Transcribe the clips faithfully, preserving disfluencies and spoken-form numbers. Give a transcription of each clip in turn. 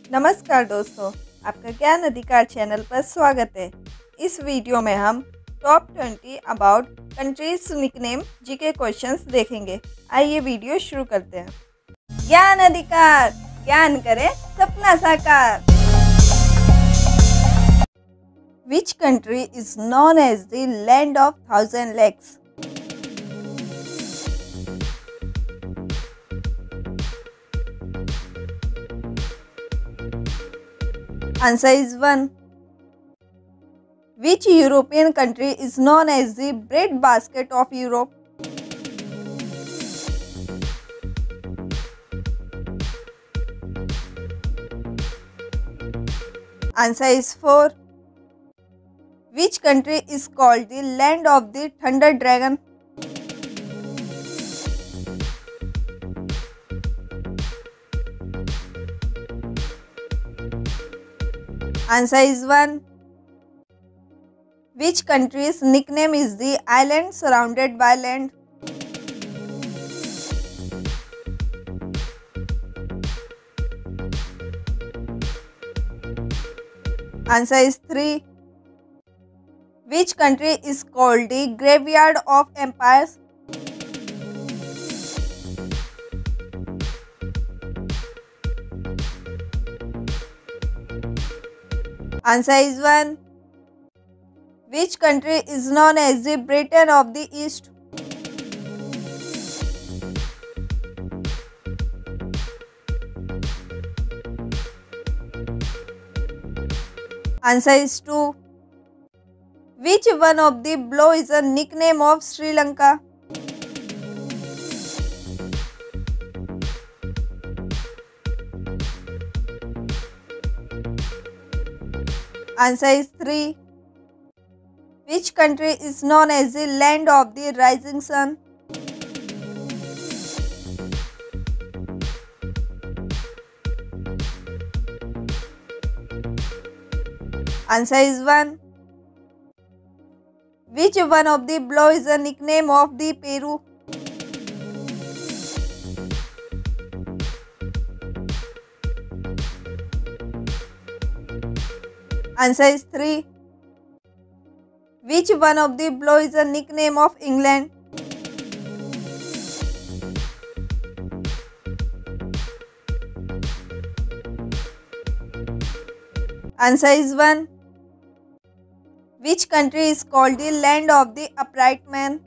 नमस्कार दोस्तों, आपका ज्ञान अधिकार चैनल पर स्वागत है। इस वीडियो में हम top twenty about countries nickname GK questions देखेंगे। आइए वीडियो शुरू करते हैं। ज्ञान अधिकार, ज्ञान करें सपना साकार। Which country is known as the land of thousand lakes? Answer is one. Which European country is known as the breadbasket of Europe? Answer is four. Which country is called the land of the thunder dragon? Answer is one. Which country's nickname is the island surrounded by land? Answer is three. Which country is called the graveyard of empires? Answer is one. Which country is known as the Britain of the East? Answer is two. Which one of the below is a nickname of Sri Lanka? Answer is three. Which country is known as the land of the rising sun? Answer is one. Which one of the below is a nickname of the Peru? Answer is three. Which one of the below is a nickname of England? Answer is one. Which country is called the land of the upright man?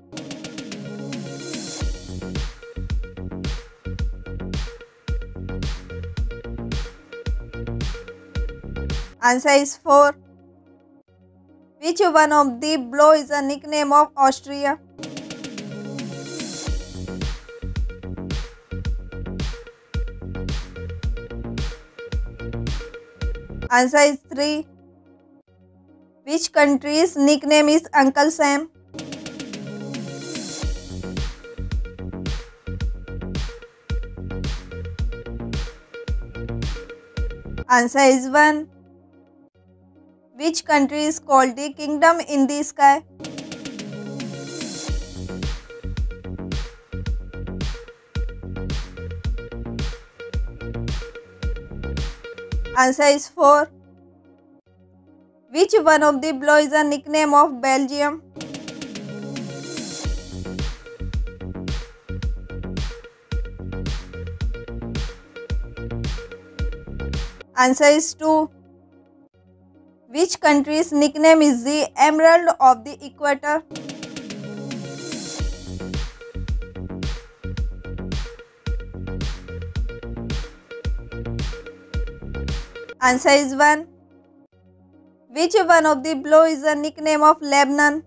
Answer is four. Which one of the below is a nickname of Austria? Answer is three. Which country's nickname is Uncle Sam? Answer is one. Which country is called the Kingdom in the Sky? Answer is four. Which one of the below is a nickname of Belgium? Answer is two. Which country's nickname is the Emerald of the Equator? Answer is one. Which one of the below is a nickname of Lebanon?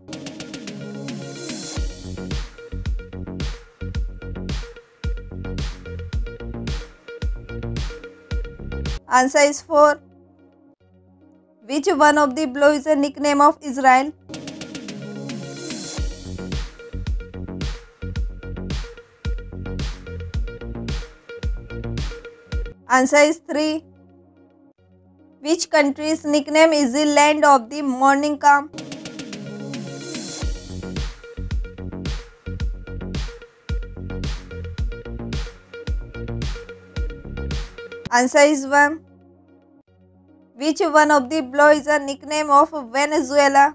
Answer is four. Which one of the below is a nickname of Israel? Answer is three. Which country's nickname is the land of the morning calm? Answer is one. Which one of the below is a nickname of Venezuela?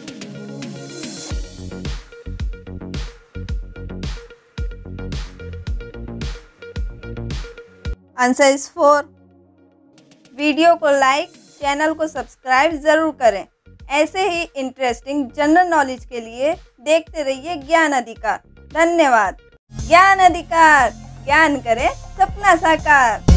Answer is four. Video को like, channel को subscribe ज़रूर करें। ऐसे ही interesting general knowledge के लिए देखते रहिए ज्ञान अधिकार। धन्यवाद। ज्ञान अधिकार, ज्ञान करें सपना साकार।